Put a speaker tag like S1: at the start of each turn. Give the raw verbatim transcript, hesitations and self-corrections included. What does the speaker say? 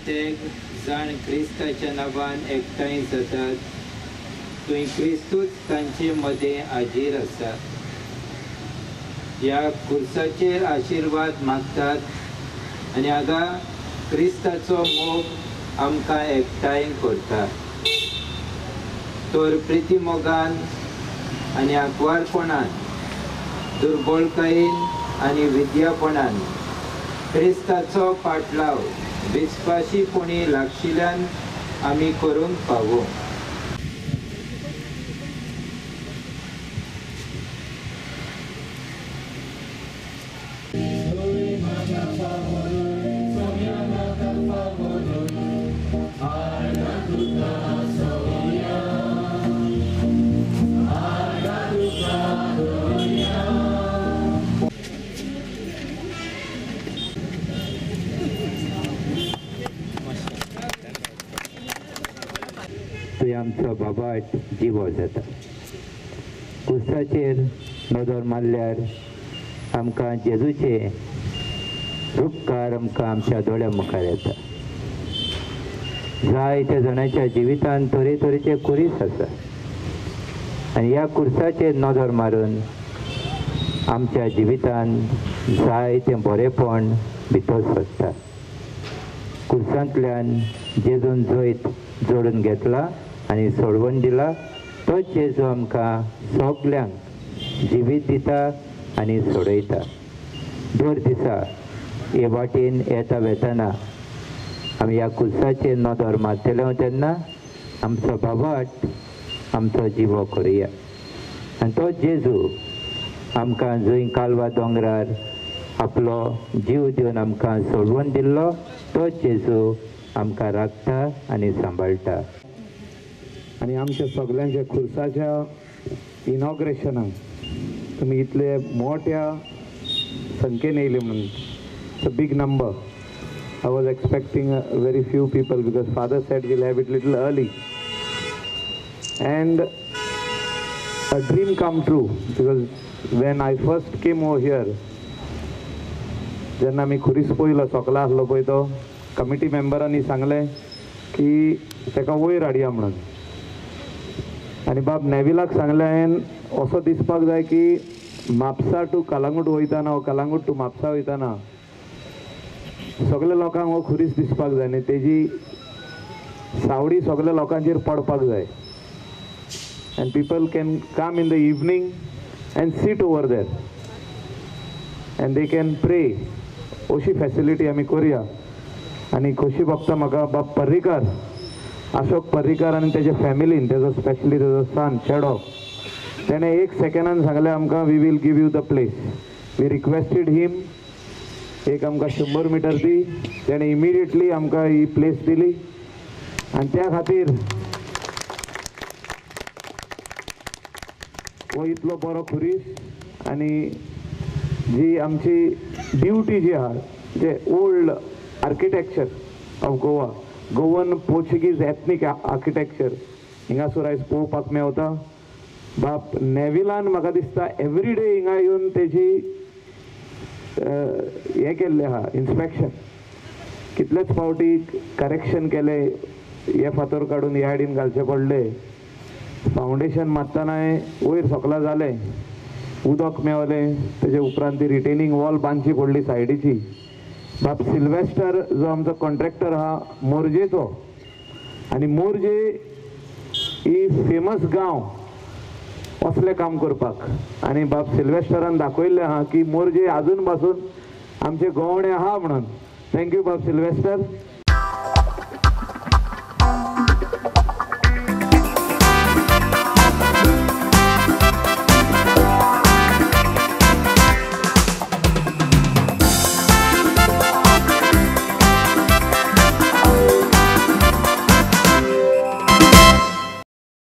S1: कित्येक जाण क्रिस्ताच्या नांवान एकठांय जातात थंय क्रिस्तूच तांचे मदें हाजीर आसा। ह्या खुर्साचेर आशिर्वाद मागतात आनी हांगा क्रिस्ताचो मोग आमकां एकठांय करता। तर प्रिती मोगान आनी आंकवारपणान, दुर्बळकायेन आनी विद्यापणान क्रिस्ताचो पाटलाव विस्वासीपणी लागशिल्ल्यान आमी करूंक फावो।
S2: तुवें आमचो बाबाट जिवो जाता। कुर्साचेर नदर मारल्यार आमकां जेजूचे उपकार आमकां आमच्या दोळ्या मुखार येता। जायत्या जाणांच्या जिवितांत तरे तरेचे कुरीस आसा आनी ह्या कुर्साचेर नदर मारून आमच्या जिवितांत जायतें बरेंपण भितर सरता। कुर्सांतल्यान जेजून जैत जोडून घेतला आनी सोडवून दिला। तो जेजू आमकां सगल्यांक जिवीत दिता आनी सोडयता। दर दिसा हे वाटेन येता वेताना आमी ह्या कुर्साचेर नदर मारतले तेन्ना आमचो बाबाट आमचो जिवो करुया। आनी तो जेजू आमकां जंय कालवा दोंगरार आपलो जीव दिवन आमकां सोडवून दिल्लो तो जेजू आमकां राखता आनी सांबाळटा।
S3: आनी आमच्या सगळ्यांच्या खुर्साच्या इनॉग्रेशनाक तुमी इतले मोठ्या संख्येन येयले म्हणून it's a big number. I was expecting a very few people because Father said we'll have it little early. And a dream come true because when I first came over here, जेन्ना आमी खुरीस पयलो सगळो आसलो पळय तो committee मेंबरांनी सांगलें की ताका वयर हाडया म्हणून। आनी बाब नेविलाक सांगलें हांवें असो दिसपाक जाय की म्हापसा टू कलंगूट वयताना वो कलंगूट टू म्हापसा वयताना सगळ्या लोकांक हो खुरीस दिसपाक जाय न्ही, तेजी सावडी सगळ्या लोकांचेर पडपाक जाय। And people can come in the evening and sit over there and they can pray. अशी फॅसिलिटी आमी करुया। आनी खोशी भोगता म्हाका बाब पर्रीकार, अशोक पर्रीकार आनी तेजे फॅमिलीन, तेजो स्पेशली तेजो सन चेडो, तेणें एक सेकंडान सांगलें आमकां we will give you the place. We requested him एक आमकां शंबर मिटर दी, तेणें इमिडिएटली आमकां ही प्लेस दिली। आनी त्या खातीर हो इतलो बरो खुरीस आनी जी आमची ड्युटी जी आहा जे old architecture of Goa, Goan Portuguese ethnic architecture हिंगासर आयज पळोवपाक मेवता। बाप नेविलान म्हाका दिसता एवरी डे हिंगा येवन तेजी हें केल्लें आहा इन्स्पेक्शन, कितलेच फावटी करेक्शन केले, हे फातर काडून ह्या हाडीन घालचे पडले। फावंडेशन मारतनाय वयर सकला जालें, उदक मेवलें, तेजे उपरांत ती रिटेनिंग वॉल बांदची पडली सायडीची। बाप सिल्वेस्टर जो आमचो कॉन्ट्रॅक्टर आहा मोरजेचो, आनी मोरजे ही फेमस गांव असलें काम करपाक। आनी बाप सिल्वेस्टरान दाखयल्लें आहा की मोरजे आजून पासून आमचे गोवणे आहा म्हणून। थँक्यू बाप सिल्वेस्टर।